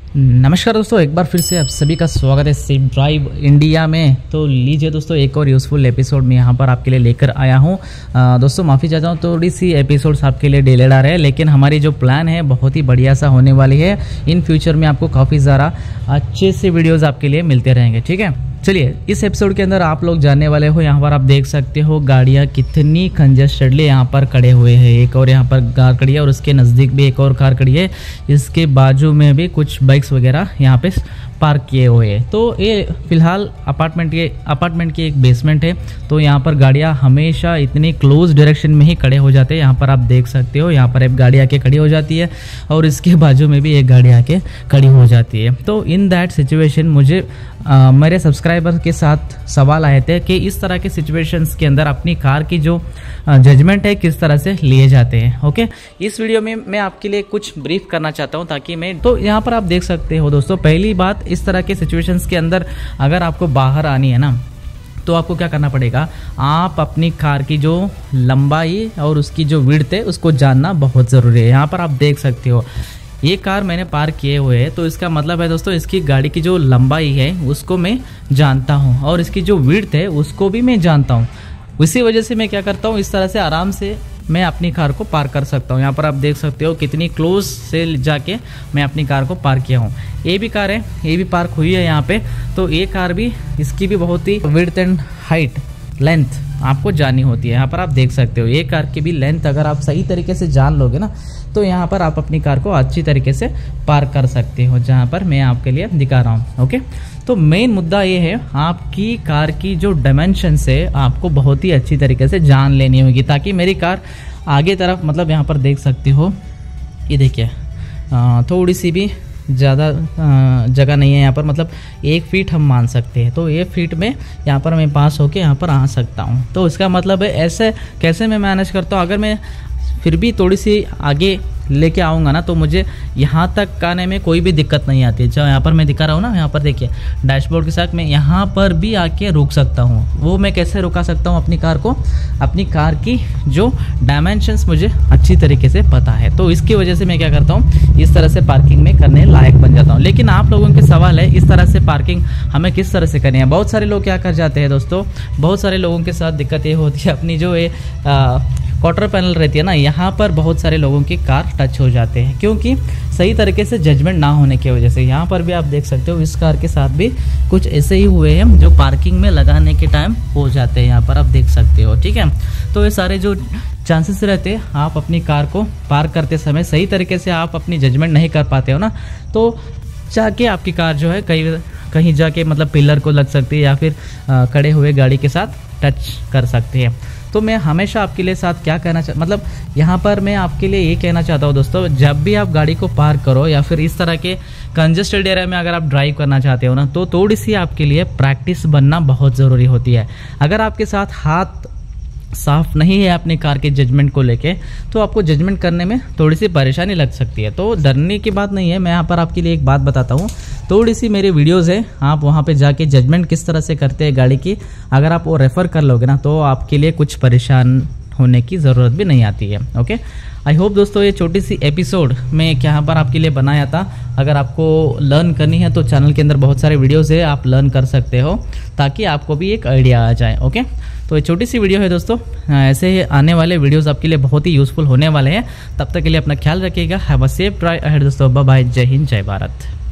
नमस्कार दोस्तों, एक बार फिर से आप सभी का स्वागत है सेफ ड्राइव इंडिया में। तो लीजिए दोस्तों, एक और यूज़फुल एपिसोड में यहाँ पर आपके लिए लेकर आया हूँ। दोस्तों माफ़ी चाहता हूँ, थोड़ी सी एपिसोड्स आपके लिए डिलेड आ रहे हैं, लेकिन हमारी जो प्लान है बहुत ही बढ़िया सा होने वाली है। इन फ्यूचर में आपको काफ़ी ज़्यादा अच्छे से वीडियोज़ आपके लिए मिलते रहेंगे। ठीक है, चलिए इस एपिसोड के अंदर आप लोग जानने वाले हो, यहाँ पर आप देख सकते हो गाड़ियाँ कितनी कंजेस्टेडली यहाँ पर खड़े हुए हैं। एक और यहाँ पर कार खड़ी है और उसके नज़दीक भी एक और कार खड़ी है। इसके बाजू में भी कुछ बाइक्स वगैरह यहाँ पे पार्क किए हुए हैं। तो ये फिलहाल अपार्टमेंट की एक बेसमेंट है। तो यहाँ पर गाड़ियाँ हमेशा इतनी क्लोज डायरेक्शन में ही खड़े हो जाते हैं। यहाँ पर आप देख सकते हो, यहाँ पर एक गाड़ी आके खड़ी हो जाती है और इसके बाजू में भी एक गाड़ी आके खड़ी हो जाती है। तो इन दैट सिचुएशन मुझे मेरे सब्सक्राइबर के साथ सवाल आए थे कि इस तरह के सिचुएशंस के अंदर अपनी कार की जो जजमेंट है किस तरह से लिए जाते हैं। ओके, इस वीडियो में मैं आपके लिए कुछ ब्रीफ करना चाहता हूं ताकि मैं तो यहाँ पर आप देख सकते हो दोस्तों, पहली बात, इस तरह के सिचुएशंस के अंदर अगर आपको बाहर आनी है ना, तो आपको क्या करना पड़ेगा, आप अपनी कार की जो लंबाई और उसकी जो विड्थ है उसको जानना बहुत ज़रूरी है। यहाँ पर आप देख सकते हो ये कार मैंने पार्क किए हुए है, तो इसका मतलब है दोस्तों इसकी गाड़ी की जो लंबाई है उसको मैं जानता हूँ और इसकी जो विड्थ है उसको भी मैं जानता हूँ। इसी वजह से मैं क्या करता हूँ, इस तरह से आराम से मैं अपनी कार को पार्क कर सकता हूँ। यहाँ पर आप देख सकते हो कितनी क्लोज से जाके मैं अपनी कार को पार्क किया हूँ। ये भी कार है, ये भी पार्क हुई है यहाँ पे। तो ये कार भी, इसकी भी बहुत ही विड्थ एंड हाइट लेंथ आपको जाननी होती है। यहाँ पर आप देख सकते हो ये कार की भी लेंथ अगर आप सही तरीके से जान लोगे ना, तो यहाँ पर आप अपनी कार को अच्छी तरीके से पार्क कर सकते हो, जहाँ पर मैं आपके लिए दिखा रहा हूँ। ओके, तो मेन मुद्दा ये है, आपकी कार की जो डायमेंशंस है आपको बहुत ही अच्छी तरीके से जान लेनी होगी, ताकि मेरी कार आगे तरफ, मतलब यहाँ पर देख सकते हो, ये देखिए थोड़ी सी भी ज़्यादा जगह नहीं है यहाँ पर, मतलब 1 फीट हम मान सकते हैं। तो 1 फीट में यहाँ पर मैं पास होके यहाँ पर आ सकता हूँ। तो इसका मतलब है ऐसे कैसे मैं मैनेज करता हूँ, अगर मैं फिर भी थोड़ी सी आगे लेके आऊँगा ना, तो मुझे यहाँ तक आने में कोई भी दिक्कत नहीं आती है। जो यहाँ पर मैं दिखा रहा हूँ ना, यहाँ पर देखिए डैशबोर्ड के साथ मैं यहाँ पर भी आके रुक सकता हूँ। वो मैं कैसे रुका सकता हूँ अपनी कार को, अपनी कार की जो डायमेंशंस मुझे अच्छी तरीके से पता है। तो इसकी वजह से मैं क्या करता हूँ, इस तरह से पार्किंग में करने लायक बन जाता हूँ। लेकिन आप लोगों के सवाल है, इस तरह से पार्किंग हमें किस तरह से करनी है। बहुत सारे लोग क्या कर जाते हैं दोस्तों, बहुत सारे लोगों के साथ दिक्कत ये होती है, अपनी जो है क्वार्टर पैनल रहती है ना, यहाँ पर बहुत सारे लोगों की कार टच हो जाते हैं, क्योंकि सही तरीके से जजमेंट ना होने की वजह से। यहाँ पर भी आप देख सकते हो इस कार के साथ भी कुछ ऐसे ही हुए हैं, जो पार्किंग में लगाने के टाइम हो जाते हैं। यहाँ पर आप देख सकते हो, ठीक है। तो ये सारे जो चांसेस रहते हैं, आप अपनी कार को पार्क करते समय सही तरीके से आप अपनी जजमेंट नहीं कर पाते हो ना, तो जाके आपकी कार जो है कहीं जाके मतलब पिलर को लग सकती है या फिर खड़े हुए गाड़ी के साथ टच कर सकती है। तो मैं हमेशा आपके लिए साथ क्या कहना मतलब यहाँ पर मैं आपके लिए ये कहना चाहता हूँ दोस्तों, जब भी आप गाड़ी को पार्क करो या फिर इस तरह के कंजेस्टेड एरिया में अगर आप ड्राइव करना चाहते हो ना, तो थोड़ी सी आपके लिए प्रैक्टिस बनना बहुत ज़रूरी होती है। अगर आपके साथ हाथ साफ नहीं है अपनी कार के जजमेंट को लेके, तो आपको जजमेंट करने में थोड़ी सी परेशानी लग सकती है। तो डरने की बात नहीं है। मैं यहाँ पर आपके लिए एक बात बताता हूँ, थोड़ी सी मेरी वीडियोस है, आप वहाँ पे जाके जजमेंट किस तरह से करते हैं गाड़ी की, अगर आप वो रेफ़र कर लोगे ना, तो आपके लिए कुछ परेशान होने की ज़रूरत भी नहीं आती है। ओके, आई होप दोस्तों ये छोटी सी एपिसोड मैं यहाँ पर आपके लिए बनाया था। अगर आपको लर्न करनी है तो चैनल के अंदर बहुत सारे वीडियोस है, आप लर्न कर सकते हो, ताकि आपको भी एक आइडिया आ जाए। ओके, तो ये छोटी सी वीडियो है दोस्तों, ऐसे ही आने वाले वीडियोस आपके लिए बहुत ही यूज़फुल होने वाले हैं। तब तक के लिए अपना ख्याल रखिएगा। Have a safe drive ahead दोस्तों। बाय बाय, जय हिंद, जय भारत।